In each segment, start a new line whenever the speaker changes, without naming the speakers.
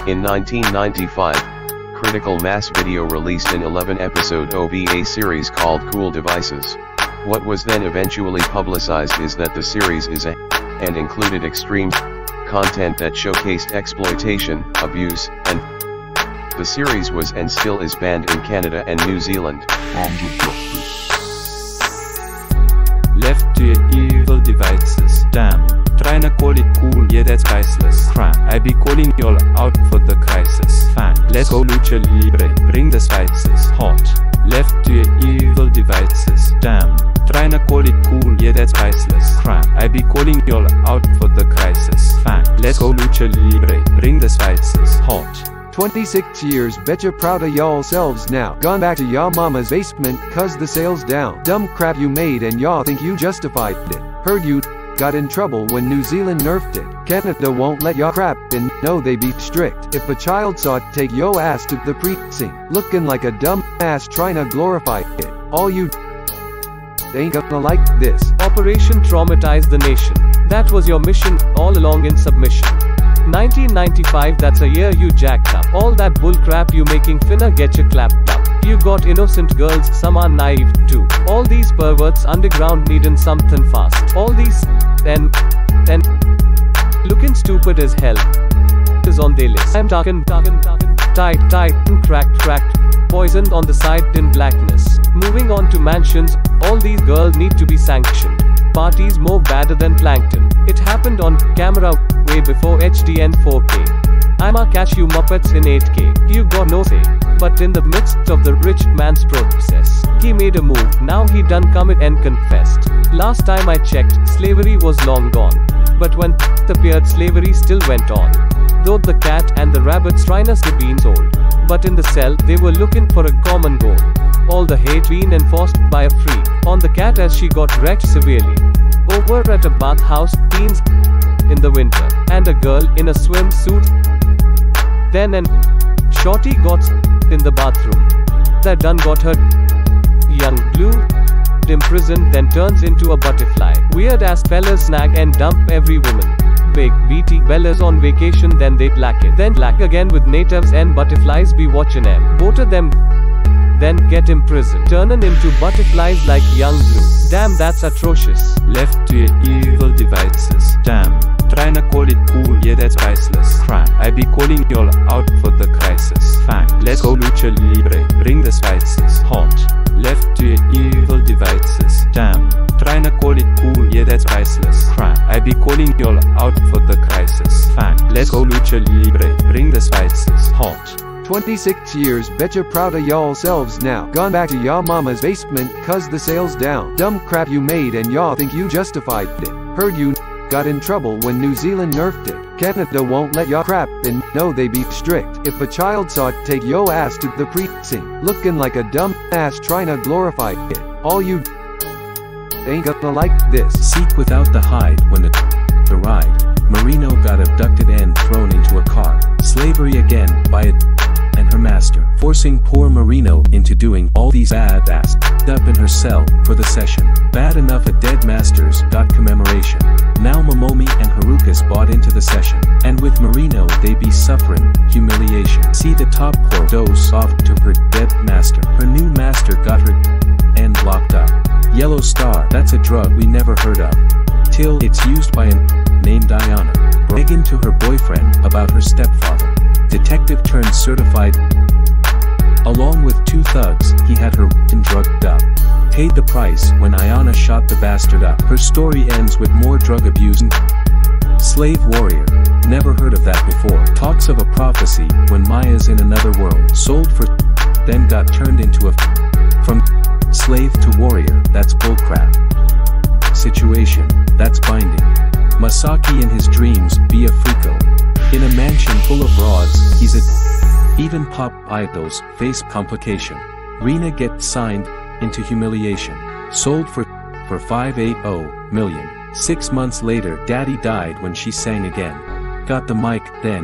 In 1995, Critical Mass Video released an 11-episode OVA series called Cool Devices. What was then eventually publicized is that the series is and included extreme content that showcased exploitation, abuse, and the series was and still is banned in Canada and New Zealand.
Left to your evil devices, damn. Trying to call it cool, yeah that's priceless. Crap, I be calling y'all out for the crisis. Fact, let's go lucha libre, bring the spices. Hot, left to your evil devices, damn. Trying to call it cool, yeah that's priceless. Crap, I be calling y'all out for the crisis. Fact, let's go lucha libre, bring the spices. Hot.
26 years, betcha proud of y'all selves now. Gone back to y'all mama's basement, cause the sales down. Dumb crap you made and y'all think you justified it. Heard you got in trouble when New Zealand nerfed it. Canada won't let y'all crap in, no they be strict. If a child saw it, take yo ass to the precinct. Looking like a dumb ass trying to glorify it. All you ain't gonna like this.
Operation Traumatize the Nation. That was your mission, all along in submission. 1995, that's a year you jacked up. All that bullcrap you making finna get you clapped up. You got innocent girls, some are naive too. All these perverts underground needin' something fast. All these and looking stupid as hell is on their list. I'm talking tight, cracked, poisoned on the side in blackness. Moving on to mansions, all these girls need to be sanctioned. Parties more badder than plankton. It happened on camera way before HD and 4K. I'ma catch you muppets in 8K. You got no say. But in the midst of the rich man's process, he made a move. Now he done commit and confessed. Last time I checked, slavery was long gone. But when appeared, slavery still went on. Though the cat and the rabbit's trinus had been sold. But in the cell, they were looking for a common goal. All the hate being enforced by a freak on the cat as she got wrecked severely. Over at a bathhouse, teens in the winter, and a girl in a swimsuit. Then an shorty got in the bathroom. That done got her young blue imprisoned, then turns into a butterfly. Weird ass fellas snag and dump every woman. Big BT bellas on vacation, then they lack it. Then lack again with natives and butterflies be watching them. Both of them then get imprisoned, turning into butterflies like young blue. Damn, that's atrocious.
Left to your evil devices, damn. Trying to call it cool, yeah that's priceless. Crap, I be calling y'all out for the crisis. Fact, let's go lucha libre, bring the spices. Hot, left to your evil devices, damn. Trying to call it cool, yeah that's priceless. Crap, I be calling y'all out for the crisis. Fact, let's go lucha libre, bring the spices. Hot.
26 years, betcha proud of y'all selves now. Gone back to y'all mama's basement, cause the sales down. Dumb crap you made and y'all think you justified it. Heard you got in trouble when New Zealand nerfed it. Canada won't let y'all crap in, no they be strict. If a child saw it, take yo ass to the precinct. Looking like a dumb ass trying to glorify it. All you ain't gonna like this.
Seek without the hide when the ride. Marino got abducted and thrown into a car. Slavery again by it and her master, forcing poor Marino into doing all these bad ass up in her cell for the session. Bad enough a dead masters got commemoration. Now Momomi and Harukas bought into the session, and with Marino they be suffering humiliation. See the top poor dose off to her dead master. Her new master got her and locked up. Yellow Star, that's a drug we never heard of. Till it's used by an named Diana, bragging to her boyfriend about her stepfather. Detective turned certified. Along with two thugs, he had her and drugged up. Paid the price when Ayana shot the bastard up. Her story ends with more drug abuse and slave warrior. Never heard of that before. Talks of a prophecy when Maya's in another world. Sold for then got turned into a from slave to warrior. That's bullcrap. Situation, that's binding. Masaki in his dreams be a freako. In a mansion full of broads, he's a even pop idols face complication. Rina gets signed into humiliation. Sold for 580 million. 6 months later daddy died when she sang again. Got the mic then.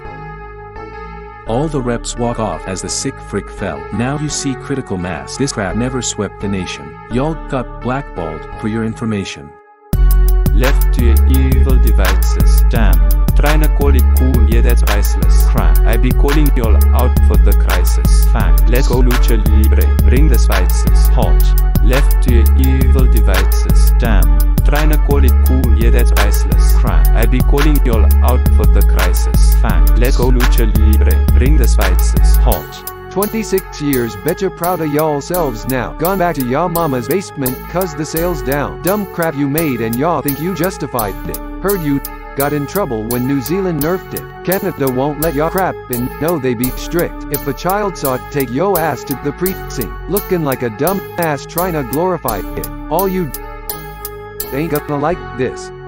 All the reps walk off as the sick frick fell. Now you see critical mass. This crap never swept the nation. Y'all got blackballed for your information.
Left to your evil devices, damn. Tryna call it cool, yeah that's priceless. Crap, I be calling y'all out for the crisis. Fact, let's go lucha libre, bring the spices. Hot, left to your evil devices. Damn, tryna call it cool, yeah that's priceless. Crap, I be calling y'all out for the crisis. Fact, let's go lucha libre, bring the spices. Hot.
26 years, betcha proud of y'all selves now. Gone back to y'all mama's basement, cause the sales down. Dumb crap you made and y'all think you justified it. Heard you got in trouble when New Zealand nerfed it. Canada won't let y'all crap in, no they be strict. If a child saw it, take yo ass to the precinct. Looking like a dumb ass trying to glorify it. All you ain't gonna like this.